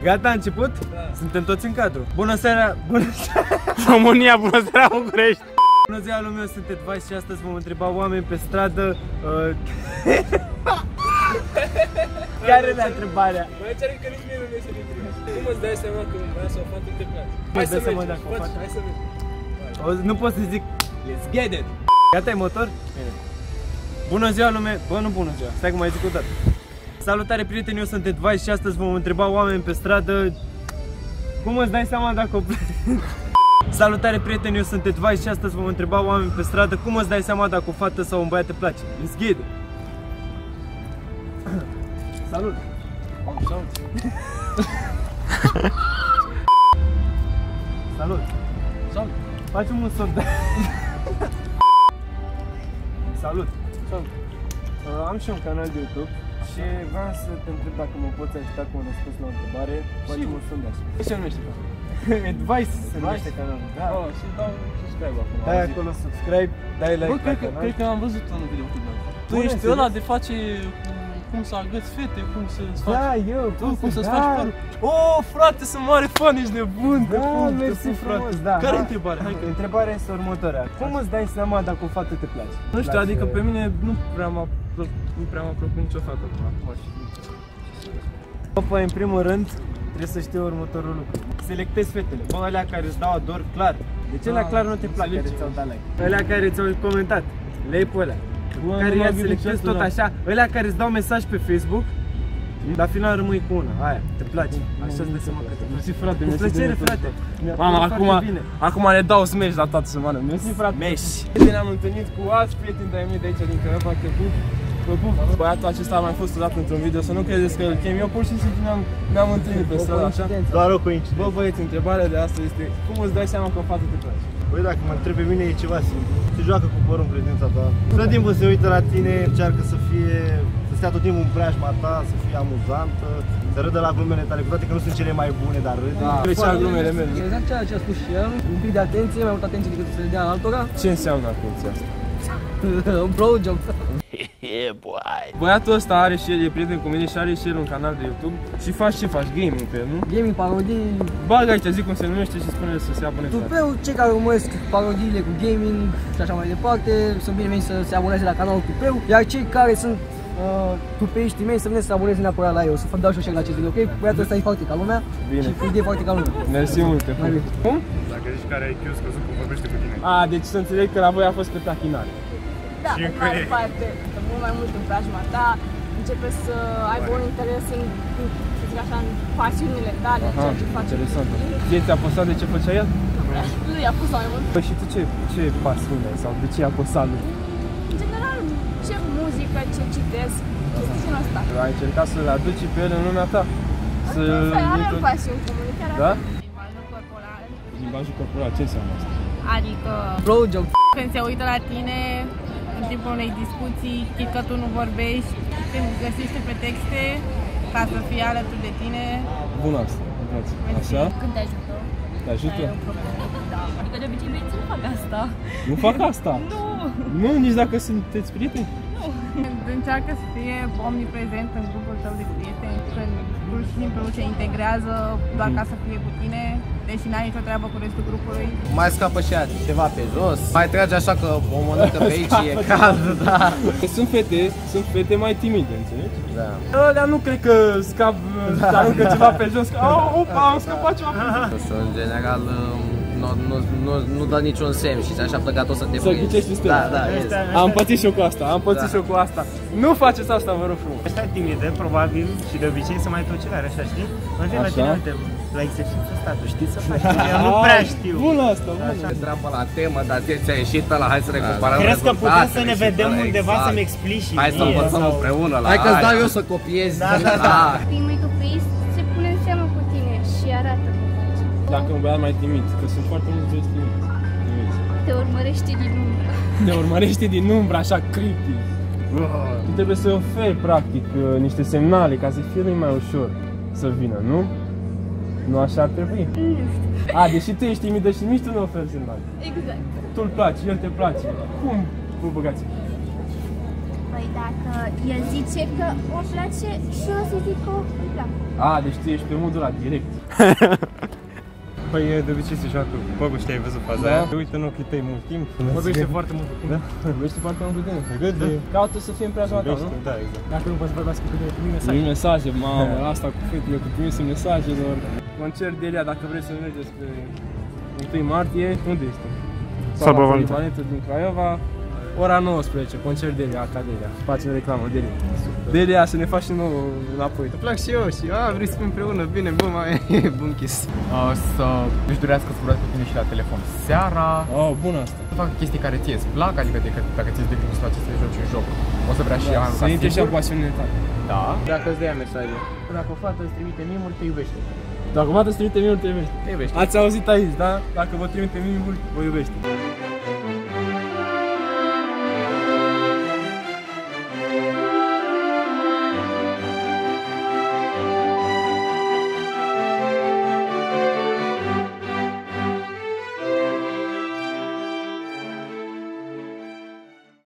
Gata, a început? Da. Suntem toți în cadru. Bună seara! Bună seara! România, bună seara, București! Bună ziua, lumea, eu sunt Advice și astăzi vom întreba oameni pe stradă care e întrebarea? Mă înțeleg că nici mie nu mi-e să intrigi. Cum îți dai seama că vrea să o facă te place? Hai să mergi, hai să mergi. Nu pot să zic let's get it! Gata, e motor? Bună ziua, lume! Bă, nu bună ziua, stai că mai zic o dată. Salutare, prieteni, eu sunt Advice și astăzi vom întreba oameni pe stradă cum îți dai seama dacă o Salutare, prieteni, eu sunt Advice și astăzi vom întreba oameni pe stradă cum îți dai seama dacă o fată sau un băiat te place. Let's get it! Salut! Salut! Salut! Salut! Facem un sondaj. Salut! Salut! Am și un canal de YouTube și vreau să te întreb dacă mă poți ajuta cu un răspuns la o întrebare. Facem un sondaj. Ce se numește? Advice se numește canalul. Da. Oh, și dau subscribe acum. Dai acolo subscribe, dai like la canal. Cred că am văzut un video cu tine. Tu ești ăla de face cum să agăți fete, cum să-ți faci... Da, eu, cum să-ți faci părul. Oh, frate, sunt mare fan, ești nebun. Da, mersi frumos, da. Care e întrebarea? Întrebarea este următoarea. Cum îți dai seama dacă o fată te place? Nu știu, adică pe mine nu prea m-a plăcut nicio fată până acum. Păi, în primul rând, trebuie să știi următorul lucru. Selectezi fetele. Bă, alea care îți dau ador, clar. Deci alea clar nu te plac care ți-au dat like. Alea care ți-au comentat, le iei pe alea. Care ia selectezi tot așa. Alea care îți dau mesaj pe Facebook, la final rămâi cu una. Aia, te place. Așa îți dai seama că te place. Frate, cu plăcere, frate. Mama, acum ne dau smash la toată săptămâna. Mersi, frate. Smash. Ne-am întâlnit cu alți prieteni de-ai mei de aici din Craiova, te pup. Băiatul acesta a mai fost odată într-un video, să nu credeți că îl chem eu, pur și simplu ne-am întâlnit pe stradă, așa. Doar o coincidență. Bă, băieți, întrebarea de astăzi este cum îți dai seama că o fată te place? Băi, dacă mă întreb pe mine e ceva simplu. Se joacă cu părul în prezența ta. Tot timpul se uită la tine, încearcă să stea tot timpul în preajma ta, să fie amuzantă, să râdă la glumele tale, cu toate că nu sunt cele mai bune, dar râde. Trece la glumele mele. Exact ceea ce a spus și el, un pic de atenție, mai multă atenție decât să le dea altora. Ce înseamnă atenția asta? Un blowjob. Băiatul ăsta are și el, e prieten cu mine și are și el un canal de YouTube și faci ce faci? Gaming pe el, nu? Gaming, parodii. Bagă aici, zic cum se numește și spune să se aboneze. Tupeu, cei care urmăresc parodiile cu gaming și așa mai departe, sunt bineveniți să se aboneze la canalul Tupeu, iar cei care sunt tupeiștii mei să vină să se aboneze neapărat la eu, să dau și o share la acest video, ok? Băiatul ăsta e foarte ca lumea. Bine. Și cu idee foarte ca lumea. Mersi mult, te pup. Cum? Dacă ești care ai IQ scăzut cum vorbește cu tine. A, deci să înțeleg că la voi a fost pe tachinare. Da, în mare parte, mult mai mult în preajma ta, începe să aibă un interes în, să zic așa, în pasiunile tale, în ceea ce faci. Interesant. Ție ți-a posat de ce făcea el? Nu i-a pus mai mult. Păi și tu ce pasiune ai sau de ce i-a posat lui? În general, ce muzică, ce citesc, chestii genul ăsta. Ai încercat să-l aduci pe el în lumea ta? Are o pasiune comunitară. Da? Limbajul corporal. Limbajul corporal, ce înseamnă asta? Adică Blowjob. când se uită la tine, în timpul unei discuții, chit că tu nu vorbești, te găsește pe texte ca să fie alături de tine. Bun asta, așa? Când te ajută. Te ajută? Da, adică de obicei băieții nu fac asta. Nu fac asta? Nu! Nu, nici dacă sunteți prieteni? Nu! Încearcă să fie omniprezent în grupul tău de prieteni, când pur și simplu se integrează doar ca să fie cu tine, deși n-ai nicio treabă cu restul grupului. Mai scapă și ea ceva pe jos, mai trage așa că o mănâncă pe aici e cald, da. Sunt fete mai timide, înțelegi? Da. Ălea nu cred că aruncă ceva pe jos, că opa, am scăpat ceva pe jos. În general nu dă niciun semn și se așteaptă ca tot să te Să ghicești stele. Da, este. Am pățit și eu cu asta, și eu cu asta. Nu faceți asta, vă rog frumos. Ăștia timide, probabil, și de obicei sunt mai tocilare, așa, știi? Mă vin la tine, uite, la exercițiul ăsta, tu știi să faci? Eu nu prea știu. Bună asta, bună. Te treabă la temă, dar ți-a ieșit ăla, hai să recuperăm. Crezi că putem să ne vedem undeva să-mi explici și hai să învățăm împreună la aia. Hai că-ți dau eu să copiezi. Da. Fiind mai tupeist, se pune în seamă cu tine și arată că face. Dacă un băiat mai timid, că sunt foarte mulți băieți timizi. Te urmărește din umbră. Te urmărește din umbră, așa creepy. Tu trebuie să-i oferi, practic, niște semnale ca să fie lui mai ușor să vină, nu? Nu așa ar trebui? Nu știu. A, deși tu ești timidă și nici tu nu oferi semnale. Exact. Tu-l placi, el te place. Cum vă băgați? Păi dacă el zice că o place și eu o să zic că îmi place. A, deci tu ești pe modul ăla direct. Păi de obicei se joacă cu Pogo, știi, ai văzut faza aia? Te uită în ochii tăi mult timp. Vorbește foarte mult cu tine. Da? Vorbește foarte mult cu tine. Gândi. Caută să fie în preajma ta, nu? Da, exact. Dacă nu poți să vorbească cu tine, primi mesaje. Primi mesaje, mamă, asta cu fetele, cu trimisul mesajelor. Concert de Elia, dacă vrei să mergeți pe 1 martie, unde este? Sala Polivalentă din Craiova, ora 19, concert de Elia, Acadelia. Facem reclamă, Delia. Delia, să ne faci și nouă înapoi. Îmi plac și eu și vrei să fim împreună, bine, bun, mai bun kiss. Să își dorească să vorbească cu tine și la telefon seara. Oh, bun asta. Să facă chestii care ție îți plac, adică dacă ți-e de gândul să faci să joci un joc, o să vrea și ea Să intre și pasiunile tale. Da. Dacă îți dea mesaje. Dacă o fată îți trimite mimuri, te iubește. Dacă o fată îți trimite mimuri, te iubește. Te iubește. Ați auzit aici, da? Dacă vă trimite mimuri, vă iubește.